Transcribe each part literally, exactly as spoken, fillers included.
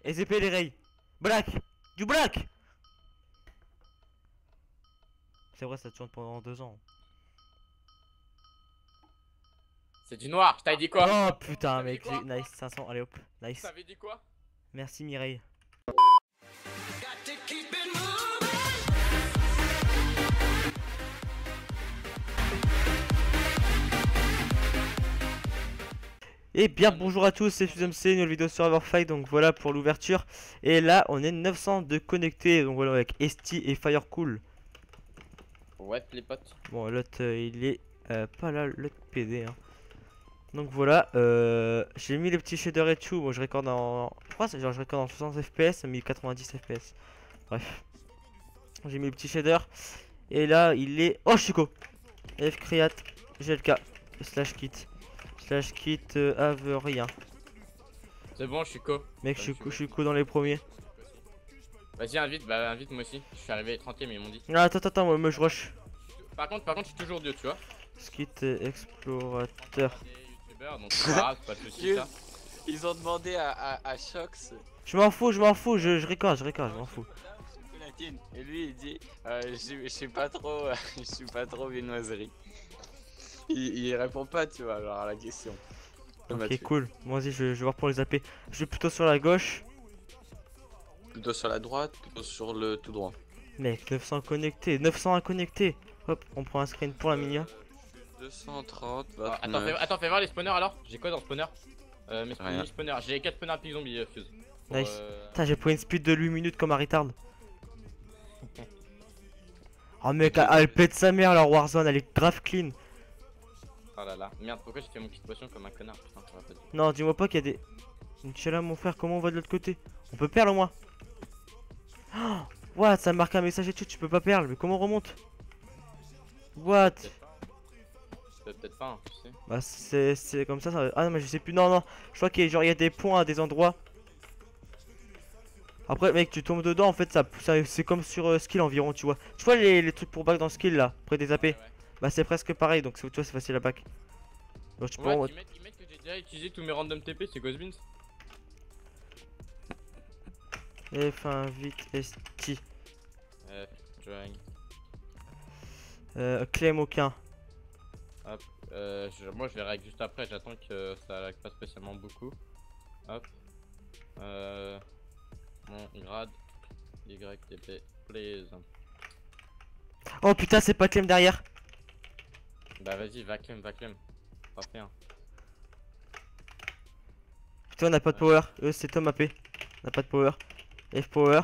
S V P les rails. Black. Du black. C'est vrai, ça tourne pendant deux ans. C'est du noir, je t'avais dit quoi? Oh putain mec, nice, cinq cents, allez hop, nice. Tu t'avais dit quoi? Merci Mireille. Et bien bonjour à tous, c'est FuseMC, une nouvelle vidéo sur Everfight, donc voilà pour l'ouverture. Et là on est neuf cent de connectés, donc voilà avec Esti et Firecool. Ouais les potes. Bon l'autre euh, il est euh, pas là, l'autre P D hein. Donc voilà, euh, j'ai mis les petits shaders et tout, bon je recorde en... Je crois que genre je recorde en soixante F P S, mais quatre-vingt-dix F P S. Bref. J'ai mis les petits shaders. Et là il est... Oh je suis co F create G L K slash kit slash kit euh, have rien. C'est bon, je suis co. Mec je suis co, je suis co dans les premiers. Vas-y invite, bah invite moi aussi. Je suis arrivé trentième ils m'ont dit. Ah, attends attends moi, moi je rush. Par contre, par contre je suis toujours Dieu tu vois. Skit euh, explorateur. Youtubeur donc c'est pas grave, pas de soucis ça. Ils ont demandé à, à, à Shox. Je m'en fous, je m'en fous, je, je record, je record, je m'en fous. Et lui il dit euh, je, je suis pas trop euh, je suis pas trop viennoiserie. Il, il répond pas tu vois alors à la question. Ok cool, moi aussi je, je vais voir pour les A P. Je vais plutôt sur la gauche. Plutôt sur la droite, plutôt sur le tout droit. Mec, neuf cents connectés, neuf cent connectés. Hop, on prend un screen pour la minia. deux cent trente, ah, attends, fais, attends, fais voir les spawners alors. J'ai quoi dans le spawner? Euh, mes Rien. spawners, j'ai quatre spawners pigs zombies euh, fuse. Pour, Nice. euh... Putain, j'ai pris une speed de huit minutes comme un retard. Oh mec, elle, elle pète sa mère leur Warzone, elle est grave clean. Oh là là, merde, pourquoi j'ai fait mon kit potion comme un connard? Putain, ça va pas dire. Non, dis-moi pas qu'il y a des... Inch'Allah mon frère, comment on va de l'autre côté? On peut perdre au moins. Oh, what, ça marque un message et tout, tu peux pas perdre, mais comment on remonte? What? Peut-être pas, hein, tu sais. Bah c'est comme ça, ça... Ah non mais je sais plus, non non. Je crois qu'il y, a, y a des points à des endroits. Après mec tu tombes dedans en fait ça, ça c'est comme sur euh, skill environ tu vois. Tu vois les, les trucs pour back dans skill là, près des A P. Ouais, ouais. Bah c'est presque pareil donc tu vois c'est facile à back. Donc tu peux ouais, en... ils, mettent, ils mettent que j'ai déjà utilisé tous mes random T P, c'est Ghostbeans. F un vite esti. Euh, drawing. Euh, Clem aucun. Hop, euh, je, moi je vais règle juste après, j'attends que ça lag pas spécialement beaucoup. Hop. Euh, mon grade Y T P, please. Oh putain c'est pas Clem derrière. Bah vas-y, va Clem, va Clem. Parfait. Hein. Putain on a pas de power, eux c'est Tom A P. On a pas de power. F power.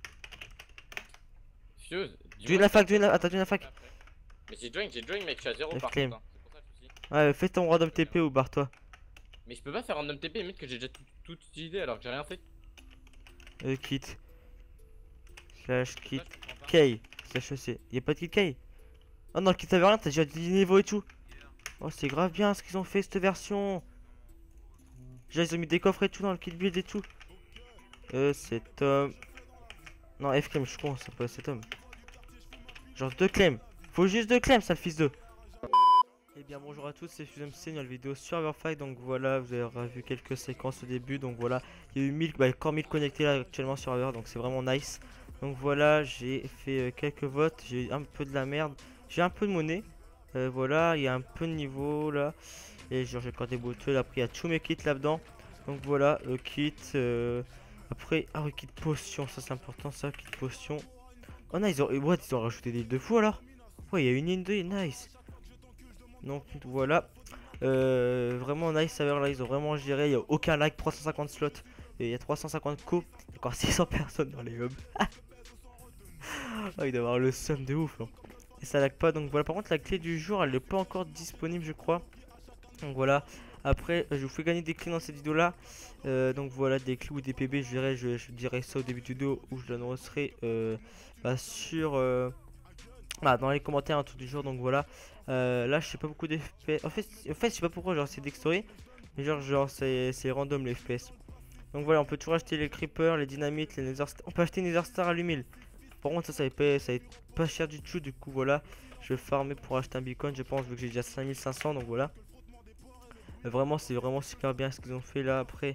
Fuse. Join la fac, join la... Attends, join la fac. Mais j'ai join, j'ai join mec, je suis à zéro F par Clem. contre. Hein. C'est pour ça que je suis. Ouais fais ton random T P ou barre-toi. Mais je peux pas faire random T P, mec que j'ai déjà tout, tout utilisé alors que j'ai rien fait. Euh, kit. Slash kit K. Slash E C. Y'a pas de kit K. Oh non, le kit avait rien, t'as déjà dix niveaux et tout. Oh, c'est grave bien ce qu'ils ont fait cette version. Déjà, ils ont mis des coffres et tout dans le kit build et tout. Euh, c'est Tom. Non, F Clem, je suis con, c'est pas c'est Tom. Genre deux Clem. Faut juste deux Clem, ça le fils de. Et bien bonjour à tous, c'est FuseMC, une nouvelle vidéo sur Everfight. Donc voilà, vous avez vu quelques séquences au début. Donc voilà, il y a eu mille, bah, encore mille connectés là actuellement sur Ever, donc c'est vraiment nice. Donc voilà, j'ai fait euh, quelques votes, j'ai un peu de la merde, j'ai un peu de monnaie. Euh, voilà, il y a un peu de niveau là. Et genre j'ai encore des bouteux, après il y a tous mes kits là-dedans. Donc voilà, le kit. Euh, après, ah oui, kit potion, ça c'est important ça, kit potion. Oh non, ils ont, what, ils ont rajouté des îles de fou alors. Ouais, il y a une île de nice. Donc voilà, euh, vraiment nice serveur là, ils ont vraiment géré, il n'y a aucun lag, trois cent cinquante slots, et il y a trois cent cinquante co, encore six cents personnes dans les hubs. Oh, il doit avoir le seum de ouf là. Et ça lag pas, donc voilà, par contre la clé du jour elle n'est pas encore disponible je crois. Donc voilà, après je vous fais gagner des clés dans cette vidéo là. Euh, donc voilà, des clés ou des P B, je dirais, je, je dirais ça au début de vidéo où je l'annoncerai euh, bah, sur... Euh, Ah, dans les commentaires un tout du jour. Donc voilà, euh, là je sais pas beaucoup d'F P S en fait, en fait je sais pas pourquoi genre c'est d'extory, mais genre genre c'est random les F P S. Donc voilà, on peut toujours acheter les creepers, les dynamites, les nether stars. On peut acheter nether star à l'humile. Par contre ça ça va pas, ça va être pas cher du tout. Du coup voilà, je vais farmer pour acheter un beacon je pense, vu que j'ai déjà cinq mille cinq cents. Donc voilà, euh, vraiment c'est vraiment super bien ce qu'ils ont fait là. Après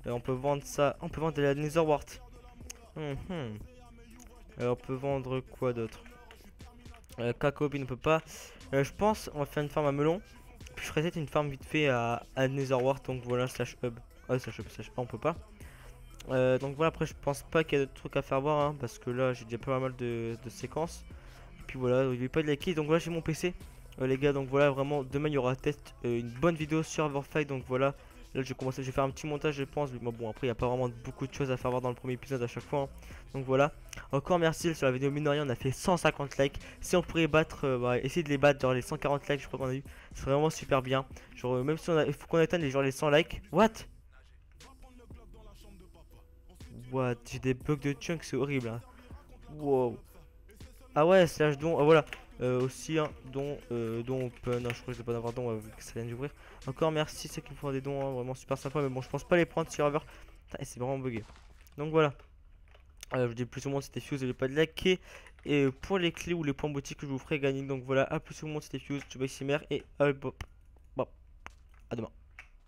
Et on peut vendre ça. On peut vendre de la Netherwart. Mhm. Alors, on peut vendre quoi d'autre? euh, Cacao bean, on peut pas. Euh, je pense on va faire une farm à melon. Puis je ferai peut-être une farm vite fait à, à Netherwart. Donc voilà, slash hub. Ah, slash hub, slash A, on peut pas. Euh, donc voilà, après je pense pas qu'il y a d'autres trucs à faire voir. Hein, parce que là j'ai déjà pas mal de, de séquences. Et puis voilà, il n'y a pas de liker. Donc voilà, j'ai mon P C. Euh, les gars, donc voilà, vraiment demain il y aura test euh, une bonne vidéo sur Everfight. Donc voilà, là je vais commencer, je vais faire un petit montage je pense. Mais bon, après il n'y a pas vraiment beaucoup de choses à faire voir dans le premier épisode à chaque fois. Hein. Donc voilà, encore merci sur la vidéo. Mine de rien, on a fait cent cinquante likes. Si on pourrait battre, euh, bah, essayer de les battre, genre les cent quarante likes, je crois qu'on a eu, c'est vraiment super bien. Genre, euh, même si on a, il faut qu'on atteigne les, genre, les cent likes. What? What? J'ai des bugs de chunk, c'est horrible. Hein. Wow. Ah ouais, slash don, ah, voilà. Euh, aussi un don, euh, don open, je crois que je vais pas avoir don euh, vu que ça vient d'ouvrir. Encore merci ceux qui me font des dons, hein, vraiment super sympa, mais bon je pense pas les prendre sur serveur. C'est vraiment bugué. Donc voilà. Euh, je vous dis plus au monde c'était Fuse, n'oubliez pas de liker. Et pour les clés ou les points boutiques je vous ferai gagner. Donc voilà, à plus au monde c'était Fuse, tu vas ici mère et hop, hop, hop, à demain.